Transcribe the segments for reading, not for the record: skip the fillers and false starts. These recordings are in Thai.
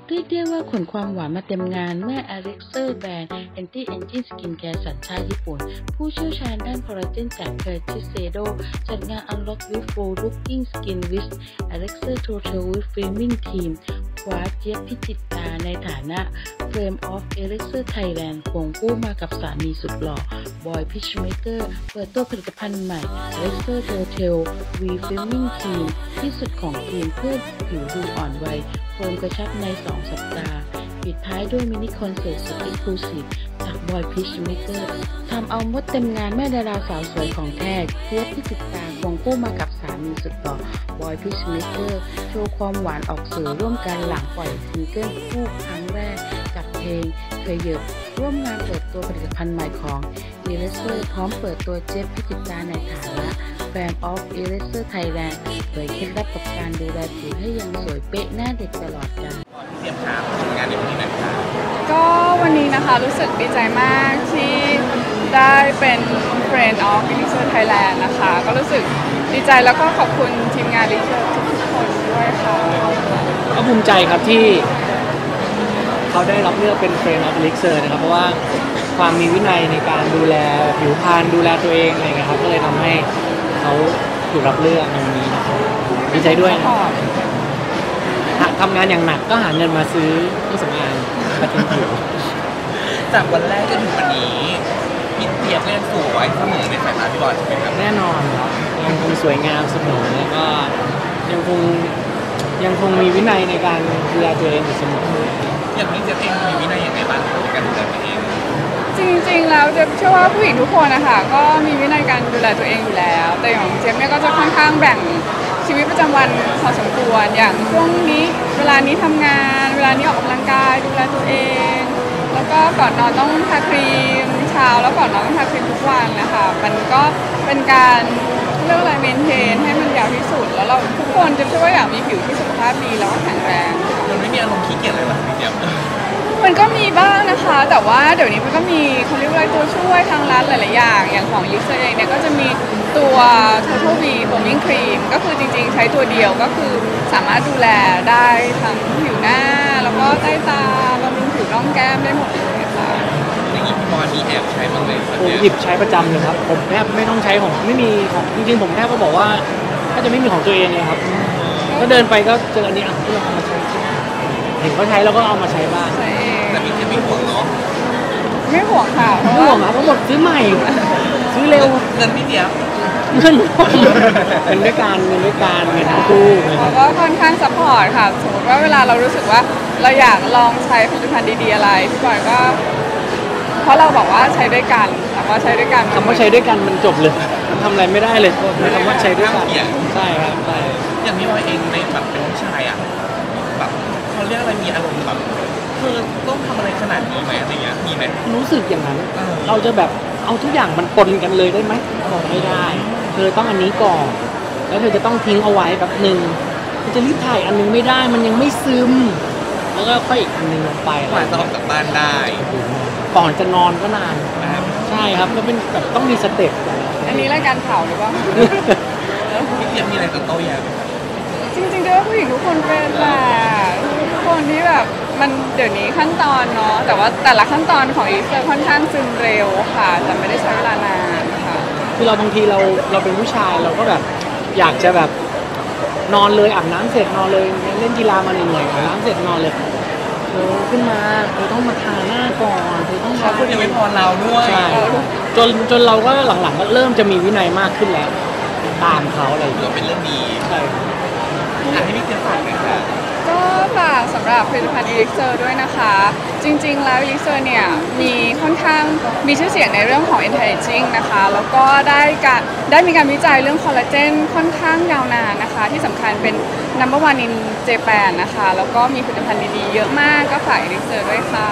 เรียกได้ว่าขนความหวานมาเต็มงานเมื่อ Elixir แบรนด์ Anti-Aging Skincare สัญชาติญี่ปุ่นผู้เชี่ยวชาญด้านคอลลาเจนจากเคอร์ติสเซโดจัดงาน Unlock with Full Looking Skin with Elixir Total with Flaming Team คว้าเจี๊ยบพิจิตราในฐานะ Flame of Elixir Thailand ควงคู่มากับสามีสุดหล่อบอยพิชเมเกอร์เปิดตัวผลิตภัณฑ์ใหม่ Elixir Total with Flaming Team ที่สุดของครีมเพื่อผิวดูอ่อนวัยโฟมกระชับใน2 สัปดาห์ปิดท้ายด้วยมินิคอนเสิร์ตสุดเอ็กซ์คลูซีฟจากบอยพิชเมเกอร์ทำเอามดเต็มงานแม่ดาราสาวสวยของแท้เจี๊ยบพิจิตราควงคู่มากับสามีสุดหล่อบอยพิชเมเกอร์โชว์ความหวานออกสื่อร่วมกันหลังปล่อยซิงเกิลคู่ครั้งแรกกับเพลงเคยเยอะร่วมงานเปิดตัวผลิตภัณฑ์ใหม่ของ Elixir พร้อมเปิดตัวเจี๊ยบพิจิตราในฐานะ Fan of Elixir Thailand เผยเคล็ดลับกับการดูแลผิวให้ยังสวยเป๊ะหน้าเด็กตลอดกาลเตรียมหาทำงานในวันนี้นะคะก็วันนี้นะคะรู้สึกดีใจมากที่ได้เป็น Friend of Elixir Thailand นะคะก็รู้สึกดีใจแล้วก็ขอบคุณทีมงาน Elixir ทุกคนด้วยค่ะก็ภูมิใจครับที่เขาได้รับเลือกเป็น Friend of Elixir นะครับเพราะว่าความมีวินัยในการดูแลผิวพรรณดูแลตัวเองอะไรเงี้ยครับก็เลยทำให้เขาถูกรับเลือกในวันนี้นะครับดีใจด้วยนะทำงานอย่างหนักก็หาเงินมาซื้อเครื่องสำอางมาทิ้งผิวจากวันแรกจนถึงวันนี้พี่เตรียมก็ยังสวยเสมอในสายตาพี่บอยใช่ไหมครับแน่นอนครับยังคงสวยงามเสมอแล้วก็ยังคงมีวินัยในการดูแลตัวเองอยู่เสมออย่างนี้เจ๊เองมีวินัยอย่างไรบ้างในการดูแลตัวเองจริงๆแล้วเจ๊เชื่อว่าผู้หญิงทุกคนนะคะก็มีวินัยการดูแลตัวเองอยู่แล้วแต่อย่างเจ๊เนี่ยก็จะค่อนข้างแบ่งชีวิตประจำวันพอสมควรอย่างช่วงนี้เวลานี้ทำงานเวลานี้ออกกำลังกายดูแลตัวเองแล้วก็ก่อนนอนต้องทาครีมเช้าแล้วก่อนนอนต้องทาครีมทุกวันนะคะมันก็เป็นการเรื่องอะไรเมนเทนให้มันยาวที่สุดแล้วเราทุกคนจะเชื่อว่าอยากมีผิวที่สุขภาพดีแล้วก็แข็งแรงมันไม่มีอารมณ์ขี้เกียจเลยหรอพี่เจี๊ยบมันก็มีบ้างนะคะแต่ว่าเดี๋ยวนี้มันก็มีเขาเรียกว่าตัวช่วยทางร้านหลายๆอย่างของElixirเองเนี่ยก็จะมีตัว Total V Foaming Cream ก็คือจริงๆใช้ตัวเดียวก็คือสามารถดูแลได้ทั้งผิวหน้าแล้วก็ใต้ตาบำรุงผิวร่องแก้มได้หมดเลยค่ะอย่างนี้พี่บอลมีแอบใช้บ้างไหมผมหยิบใช้ประจำเลยครับผมแทบไม่ต้องใช้ของไม่มีของจริงๆผมแทบก็บอกว่าถ้าจะไม่มีของตัวเองเลยครับก็เดินไปก็เจออันนี้อ่ะก็ลองเอามาใช้เห็นเขาใช้แล้วก็เอามาใช้บ้างแต่พี่จะไม่ห่วงเนาะไม่ห่วงค่ะไม่ห่วงครับเพราะหมดซื้อใหม่ซื้อเร็วเงินพี่เจี๊ยบเงินด้วยการเงินทั้งคู่แล้วก็ค่อนข้างซัพพอร์ตค่ะสมมติว่าเวลาเรารู้สึกว่าเราอยากลองใช้ผลิตภัณฑ์ดีๆอะไรพี่บอยก็เพราะเราบอกว่าใช้ด้วยกันแต่ว่าใช้ด้วยกันคำว่าใช้ด้วยกันมันจบเลยทำอะไรไม่ได้เลยคำว่าใช้ด้วยกันใช่ครับใช่อย่างพี่บอยเองในแบบเป็นผู้ชายอ่ะแบบเขาเรียกอะไรมีอารมณ์แบบต้องทำอะไรขนาดนี้ไหมอะไรเงี้ยมีไหมรู้สึกอย่างนั้นเราจะแบบเอาทุกอย่างมันปนกันเลยได้ไหมบอกไม่ได้เธอต้องอันนี้ก่อนแล้วเธอจะต้องทิ้งเอาไว้แบบนึงเธอจะรีบถ่ายอันนึงไม่ได้มันยังไม่ซึมแล้วก็ค่อยอีกอันนึงลงไปกว่าจะออกจากบ้านได้ก่อนจะนอนก็นานใช่ครับก็เป็นแบบต้องมีสเต็ปอันนี้รายการเผาหรือเปล่าพี่เจี๊ยบมีอะไรกับโต้แย้มจริงๆด้วยผู้หญิงทุกคนเป็นแหละทุกคนที่แบบมันเดี๋ยวนี้ขั้นตอนเนาะแต่ว่าแต่ละขั้นตอนของElixirค่อนข้างซึมเร็วค่ะแต่ไม่ได้ใช้เวลานานค่ะคือเราบางทีเราเป็นผู้ชายเราก็แบบอยากจะแบบนอนเลยอาบน้ำเสร็จนอนเลยเล่นกีฬามาเหนื่อยอาบน้ำเสร็จนอนเลยเธอขึ้นมาเธอต้องมาทาหน้าก่อนเธอต้องเขายังไม่พอเราด้วยจนเราก็หลังๆก็เริ่มจะมีวินัยมากขึ้นแล้วตามเขาอะไรก็เป็นเรื่องดีใช่ให้พี่เจี๊ยบฝากหน่อยค่ะก็ฝากสำหรับผลิตภัณฑ์ Elixir ด้วยนะคะจริงๆแล้ว Elixir เนี่ยมีค่อนข้างมีชื่อเสียงในเรื่องของ Anti-Aging นะคะแล้วก็ได้มีการวิจัยเรื่องคอลลาเจนค่อนข้างยาวนานนะคะที่สำคัญเป็น Number 1 in Japan นะคะแล้วก็มีผลิตภัณฑ์ดีๆเยอะมากก็ฝาก Elixir ด้วยค่ะ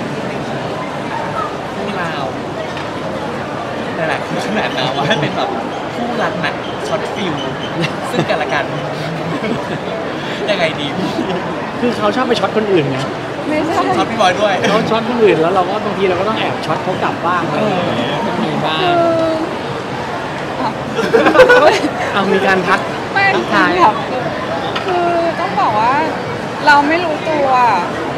ที่ลาวแต่ละคือขนาดนะว่าเป็นแบบคู่รักหนักช็อตฟิลซึ่งกันและกันยังไงดีคือเขาชอบไปช็อตคนอื่นไงไม่ใช่ช็อตพี่บอยด้วยเขาช็อตคนอื่นแล้วเราก็บางทีเราก็ต้องแอบช็อตเขากลับบ้างมีบ้างมีการทักทายคือต้องบอกว่าเราไม่รู้ตัว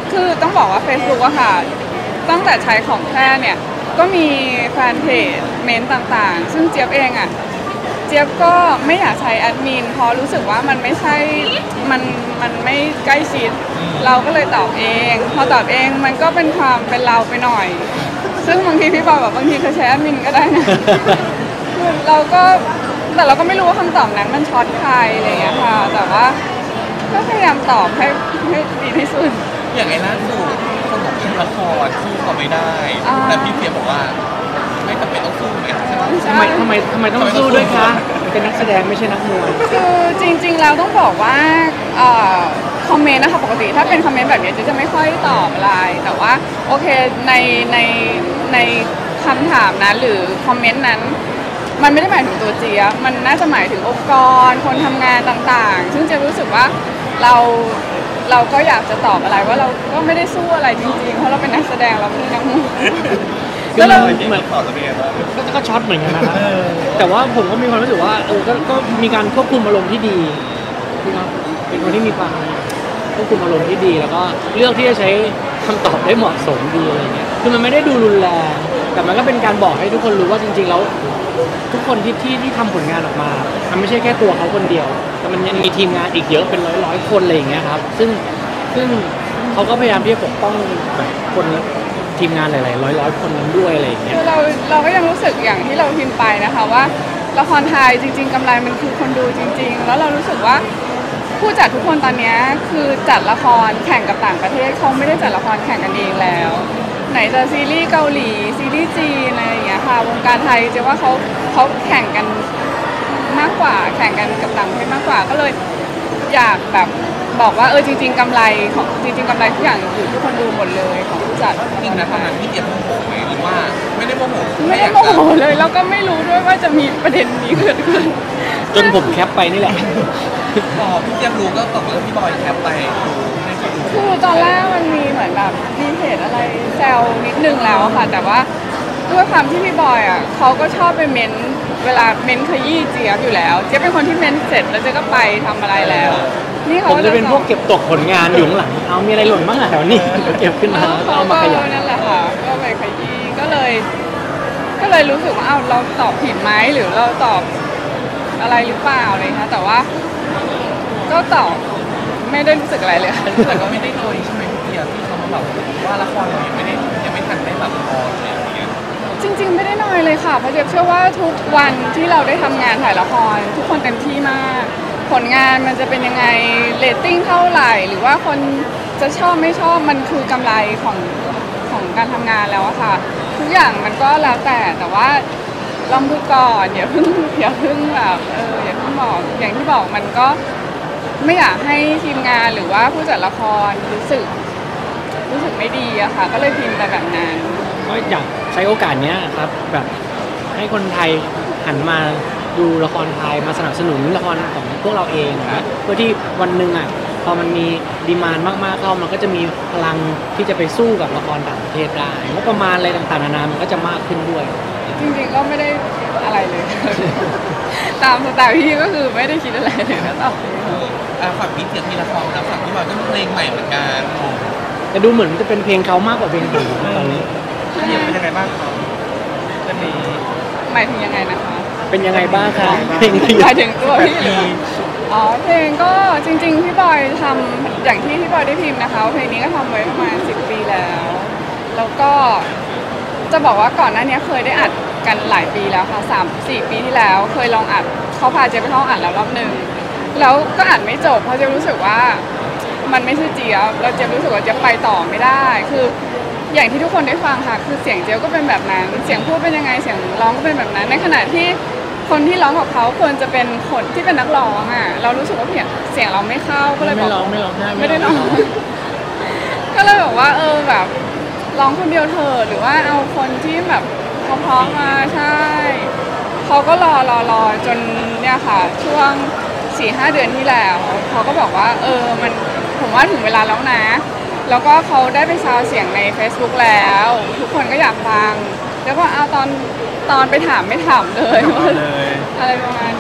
คือต้องบอกว่า Facebook อะค่ะตั้งแต่ใช้ของแท้เนี่ยก็มีแฟนเพจเมนต์ต่างๆซึ่งเจี๊ยบเองอะเจี๊ยบก็ไม่อยากใช้แอดมินเพราะรู้สึกว่ามันไม่ใช่มันไม่ใกล้ชิดเราก็เลยตอบเองพอตอบเองมันก็เป็นความเป็นเราไปหน่อย ซึ่งบางทีพี่บอยแบบบางทีเขาใช้แอดมินก็ได้นะ เราก็แต่เราก็ไม่รู้ว่าคำตอบนั้นมันช็อตใครอะไรอย่างเงี้ยค่ะแต่ว่าก็พยายามตอบให้ดีที่สุดอย่างไอ้ล่าสุดคนบอกทำละครสู้เขาไม่ได้ แต่พี่เพียบอกว่าไม่จำเป็นต้องสู้ไหมใช่ไหมใช่ทำไมต้องสู้ด้วยคะเป็นนักแสดงไม่ใช่นักมวยคือจริงๆแล้วต้องบอกว่าคอมเมนต์นะคะปกติถ้าเป็นคอมเมนต์แบบนี้จะไม่ค่อยตอบอะไรแต่ว่าโอเคในคำถามนั้นหรือคอมเมนต์นั้นมันไม่ได้หมายถึงตัวเจี๊ยบมันน่าจะหมายถึงองค์กรคนทำงานต่างๆซึ่งเจี๊ยบรู้สึกว่าเราก็อยากจะตอบอะไรว่าเราก็ไม่ได้สู้อะไรจริงๆเพราะเราเป็นนักแสดงเราไม่ใช่นักมวยก็เลยเหมือนก็ช็อตเหมือนกันนะครับแต่ว่าผมก็มีความรู้สึกว่าก็มีการควบคุมอารมณ์ที่ดีนะครับเป็นคนที่มีความควบคุมอารมณ์ที่ดีแล้วก็เลือกที่จะใช้คำตอบได้เหมาะสมดีอะไรเงี้ยคือมันไม่ได้ดูรุนแรงแต่มันก็เป็นการบอกให้ทุกคนรู้ว่าจริงๆแล้วทุกคนที่ทำผลงานออกมามันไม่ใช่แค่ตัวเขาคนเดียวแต่มันยังมีทีมงานอีกเยอะเป็นร้อยคนอะไรอย่างเงี้ยครับซึ่งเขาก็พยายามที่จะปกป้องแบบคนทีมงานหลายๆร้อยคนนั้นด้วยอะไรอย่างเงี้ยคือเราก็ยังรู้สึกอย่างที่เราพิมพ์ไปนะคะว่าละครไทยจริงๆกำไรมันคือคนดูจริงๆแล้วเรารู้สึกว่าผู้จัดทุกคนตอนนี้คือจัดละครแข่งกับต่างประเทศเขาไม่ได้จัดละครแข่งกันเองแล้วไหนจะซีรีส์เกาหลีซีรีส์จีนอะไรอย่างเงี้ยค่ะวงการไทยจะว่าเขาแข่งกันมากกว่าแข่งกันกับต่างประเทศมากกว่าก็เลยอยากแบบบอกว่าจริงๆกำไรทุกอย่างอยู่ที่คนดูหมดเลยของผู้จัดจริงนะตอนนั้นพี่เจี๊ยบโมโหไหมหรือว่าไม่ได้โมโหไม่ได้โมโหเลยแล้วก็ไม่รู้ด้วยว่าจะมีประเด็นนี้เกิดขึ้นจนผมแคปไปนี่แหละพอพี่เจี๊ยบรู้ก็ตกลงพี่บอยแคปไปดูให้เขาดูคือตอนแรกมันมีเหมือนแบบมีเพจอะไรแซวนิดนึงแล้วอะค่ะแต่ว่าด้วยความที่พี่บอยอ่ะเขาก็ชอบไปเม้นเวลาเม้นขยี้เจี๊ยบอยู่แล้วเจี๊ยบเป็นคนที่เม้นเสร็จแล้วเจี๊ยบก็ไปทำอะไรแล้วนี่เขาผมจะเป็นพวกเก็บตกผลงานอยู่ข้างหลังเอามีอะไรหล่นบ้างอะแถวนี้เดี๋ยวเก็บขึ้นมาเอามาขยายนั่นแหละค่ะก็ไปขยี้ก็เลยรู้สึกว่าเราตอบผิดไหมหรือเราตอบอะไรหรือเปล่าอะไรคะแต่ว่าก็ตอบไม่ได้รู้สึกอะไรเลยค่ะแต่ก็ไม่ได้โดยใช่ไหมพี่เจี๊ยบที่เขามาแบบว่าละครเรายังไม่ทันได้แบบพอเลยอะไรเงี้ยจริงๆไม่ได้น้อยเลยค่ะเพราะเจ๊เชื่อว่าทุกวันที่เราได้ทำงานถ่ายละครทุกคนเต็มที่มากผลงานมันจะเป็นยังไงเรตติ้งเท่าไหร่หรือว่าคนจะชอบไม่ชอบมันคือกำไรของการทำงานแล้วอะค่ะทุกอย่างมันก็แล้วแต่ว่าลองดูก่อนอย่าเพิ่งแบบอย่าเพิ่งบอกอย่างที่บอกมันก็ไม่อยากให้ทีมงานหรือว่าผู้จัดละครรู้สึกไม่ดีอะค่ะก็เลยพิมพ์ไปแบบนั้นก็อยากใช้โอกาสเนี้ยครับแบบให้คนไทยหันมาดูละครไทยมาสนับสนุนละครของพวกเราเองนะเพื่อที่วันหนึ่งอ่ะพอมันมีดีมานด์มากๆเข้ามันก็จะมีพลังที่จะไปสู้กับละครต่างประเทศได้งบประมาณอะไรต่างๆนานามันก็จะมากขึ้นด้วยจริงๆก็ไม่ได้อะไรเลย ตามสไตล์พี่ก็คือไม่ได้คิดอะไรเลยนะต่อฝั่งพี่เจี๊ยบมีละครแล้วฝั่งพี่บอยก็มีเพลงใหม่เหมือนกันแต่ดูเหมือนจะเป็นเพลงเขามากกว่าเพลงผมตอนนี้พี่เจี๊ยบเป็นยังไงบ้างครับเรื่องนี้หมายถึงยังไงนะคะเป็นยังไงบ้างคะเพลงหมายถึงตัวพี่หรืออ๋อเพลงก็จริงๆพี่บอยทำอย่างที่พี่บอยได้พิมพ์นะคะว่าเพลงนี้ก็ทำไว้ประมาณ10 ปีแล้วก็จะบอกว่าก่อนหน้านี้เคยได้อัดกันหลายปีแล้วค่ะ3-4 ปีที่แล้วเคยลองอัดเขาพาเจ๊ไปห้องอัดแล้วรอบนึงแล้วก็อัดไม่จบเพราะเจ๊รู้สึกว่ามันไม่ใช่เจี๊ยบแล้วเจ๊รู้สึกว่าเจ๊ไปต่อไม่ได้คืออย่างที่ทุกคนได้ฟังค่ะคือเสียงเจี๊ยบก็เป็นแบบนั้นเสียงพูดเป็นยังไงเสียงร้องก็เป็นแบบนั้นในขณะที่คนที่ร้องกับเขาควรจะเป็นคนที่เป็นนักร้องอ่ะเรารู้สึกว่าเสียงเราไม่เข้าก็เลยบอกไม่ได้ร้องก็เลยบอกว่าแบบร้องคนเดียวเถอะหรือว่าเอาคนที่แบบเพราะๆมาใช่เขาก็รอจนเนี่ยค่ะช่วง 4-5 เดือนที่แล้วเขาก็บอกว่ามันผมว่าถึงเวลาแล้วนะแล้วก็เขาได้ไปซาวเสียงใน Facebook แล้วทุกคนก็อยากฟังแล้วก็เอาตอนไปถามไม่ถามเลยอะไรประมาณนี้ค่ะ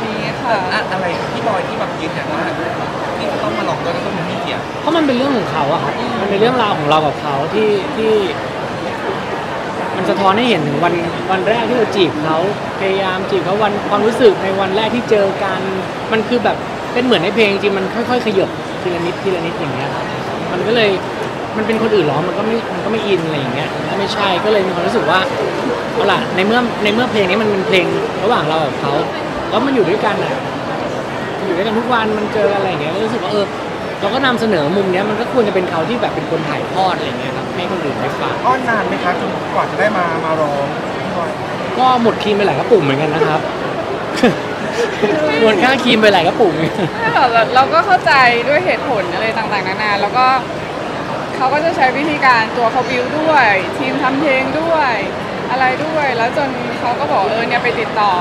ค่ะอะไรพี่บอยที่แบบยืนยันว่าที่จะต้องมาลองก็ต้องมีพี่เกียรติเพราะมันเป็นเรื่องของเขาอะครับมันเป็นเรื่องราวของเรากับเขาที่มันสะท้อนให้เห็นถึงวันแรกที่เราจีบเขาพยายามจีบเขาวันความรู้สึกในวันแรกที่เจอกันมันคือแบบเป็นเหมือนในเพลงจริงมันค่อยๆขยับทีละนิดอย่างเงี้ยครับมันก็เลยมันเป็นคนอื่นหรอมันก็ไม่อินอะไรอย่างเงี้ยก็ไม่ใช่ก็เลยมีความรู้สึกว่าเอาล่ะในเมื่อเพลงนี้มันเป็นเพลงระหว่างเรากับเขาแล้วมันอยู่ด้วยกันอะอยู่ด้วยกันทุกวันมันเจออะไรอย่างเงี้ยก็รู้สึกว่าเราก็นำเสนอมุมเนี้ยมันก็ควรจะเป็นเขาที่แบบเป็นคนถ่ายทอดอะไรอย่างเงี้ยครับให้คนอื่นได้ฟังอ้อนนานไหมคะจนกว่าจะได้มาร้องพี่บอยก็หมดครีมไปหลายกระปุกเหมือนกันนะครับ หมดค่าครีมไปหลายกระปุกเราก็เข้าใจด้วยเหตุผลอะไรต่างๆนานาแล้วก็เขาก็จะใช้วิธีการตัวเขาบิวด้วย ทีมทำเพลงด้วยอะไรด้วย แล้วจนเขาก็บอกเนี่ยไปติดต่อ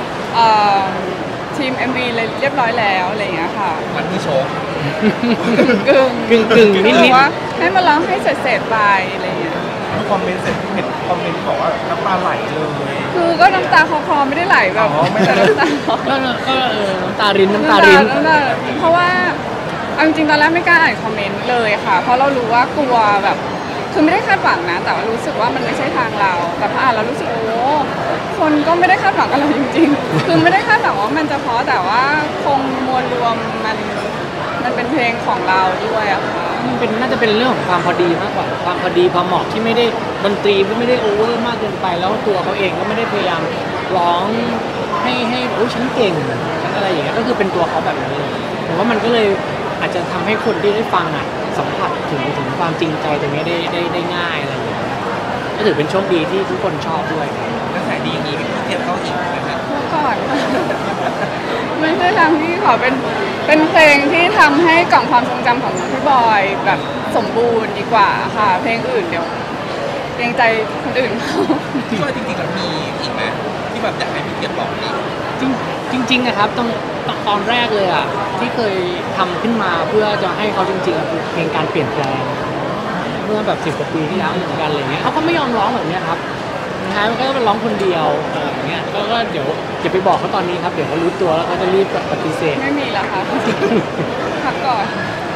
ทีม MV เลยเรียบร้อยแล้วอะไรอย่างเงี้ยค่ะวันที่โชว์กึ่งนิดบอกว่าให้มาร้องให้เสร็จๆไปอะไรอย่างเงี้ยดูคอมเมนต์เสร็จเห็นคอมเมนต์ที่บอกว่าน้ำตาไหลเลยคือก็น้ำตาคลอไม่ได้ไหลแบบอ๋อไม่ได้แต่น้ำตาคลอก็น้ำตารินน้ำตารินเพราะว่าเอาจริงๆตอนแรกไม่กล้าอ่านคอมเมนต์เลยค่ะ เพราะเรารู้ว่ากลัวแบบคือไม่ได้คาดหวังนะ แต่ว่ารู้สึกว่ามันไม่ใช่ทางเราแต่พออ่านเรารู้สึกโอ้คนก็ไม่ได้คาดหวังกับเราจริงๆ คือไม่ได้คาดหวังว่ามันจะเพราะแต่ว่าคงมวลรวมมันเป็นเพลงของเราด้วยอะค่ะมันน่าจะเป็นเรื่องของความพอดีมากกว่าความพอดีความเหมาะที่ไม่ได้ดนตรีไม่ได้โอเวอร์มากเกินไปแล้วตัวเขาเองก็ไม่ได้พยายามร้องให้โอ้ฉันเก่งฉันอะไรอย่างเงี้ยก็คือเป็นตัวเขาแบบนั้นเลยผมว่ามันก็เลยอาจจะทำให้คนที่ได้ฟังอ่ะสัมผัสถึงความจริงใจตรงนี้ได้ง่ายอะไรอย่างเงี้ยก็ถือเป็นโชคดีที่ทุกคนชอบด้วยครับกระแสดีอย่างนี้พี่เกียรติเข้าอีกนะครับก่อนไม่ใช่ทางที่ขอเป็นเพลงที่ทำให้กล่องความทรงจำของพี่บอยแบบสมบูรณ์ดีกว่าค่ะ เพลงอื่นเดี๋ยวเกรงใจคนอื่นเขาพี่ว่าจริงๆแล้วมีอีกไหมที่แบบอยากให้พี่เกียรติบอกอีกจริงๆนะครับตอนแรกเลยอ่ะที่เคยทำขึ้นมาเพื่อจะให้เขาจริงๆคือเพลงการเปลี่ยนแปลงเมื่อแบบ10 กว่าปีที่แล้วเหมือนกันอะไรเงี้ยเขาก็ไม่ยอมร้องแบบเนี้ยครับสุดท้ายมันก็เป็นร้องคนเดียวอย่างเงี้ยก็เดี๋ยวอย่าไปบอกเขาตอนนี้ครับเดี๋ยวเขารู้ตัวแล้วเขาจะรีบปฏิเสธไม่มีแล้วค่ะพักก่อน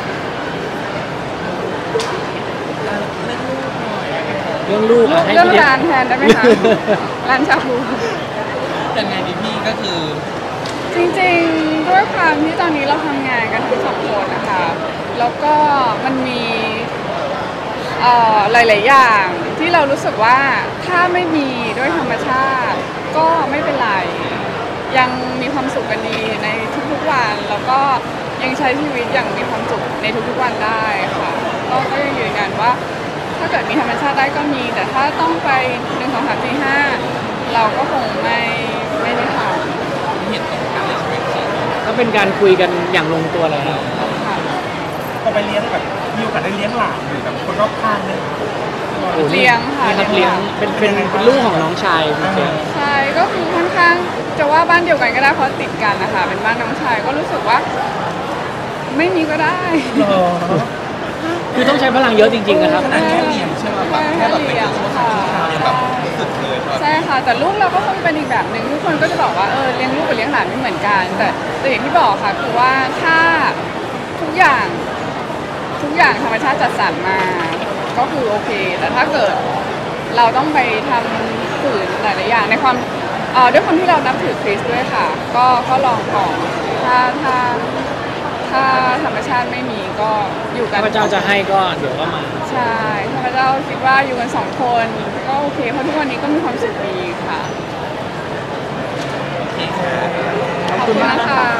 เรื่องลูกอะให้เรื่องพี่ร้านแทนได้ไหมคะ ร้านชาบูยังไงดีพี่ก็คือจริงๆด้วยความที่ตอนนี้เราทำงานกันทั้งสองคนนะคะแล้วก็มันมีหลายๆอย่างที่เรารู้สึกว่าถ้าไม่มีด้วยธรรมชาติก็ไม่เป็นไรยังมีความสุขกันดีในทุกๆวันแล้วก็ยังใช้ชีวิตอย่างมีความสุขในทุกๆวันได้ค่ะก็ยังยืนยันว่าถ้าเกิดมีธรรมชาติได้ก็มีแต่ถ้าต้องไป1 2 3 4 5เราก็คงไม่ได้ทำเห็นตรงกันเลยใช่ไหมพี่ก็เป็นการคุยกันอย่างลงตัวแล้วค่ะก็ไปเลี้ยงแบบมีโอกาสได้เลี้ยงหลานหรือแบบคนรอบข้างเนี่ยโอ้โหเลี้ยงค่ะนี่ครับเลี้ยงเป็นลูกของน้องชายคุณเจมส์ใช่ก็คือค่อนข้างจะว่าบ้านเดียวกันก็ได้เพราะติดกันนะคะเป็นบ้านน้องชายก็รู้สึกว่า ไม่มีก็ได้คือต้องใช้พลังเยอะจริงๆนะครับขนาดแค่เลี้ยงใช่ไหมแบบแค่แบบเป็นช่วงยังแบบรู้สึกเลยว่าใช่ค่ะแต่ลูกเราก็คงเป็นอีกแบบหนึ่งทุกคนก็จะบอกว่าเลี้ยงลูกกับเลี้ยงหลานไม่เหมือนกันแต่อย่างที่บอกค่ะคือว่าถ้าทุกอย่างธรรมชาติจัดสรรมาก็คือโอเค แต่ถ้าเกิดเราต้องไปทำฝืนหลายๆอย่างในความด้วยความที่เรานับถือคริสต์ด้วยค่ะก็ลองก่อนถ้าธรรมชาติไม่มีก็อยู่กันพระเจ้าจะให้ก็เดี๋ยวก็มาใช่ถ้าพระเจ้าคิดว่าอยู่กัน2 คนก็โอเคเพราะทุกวันนี้ก็มีความสุขดีค่ะโอเคครับขอบคุณนะคะ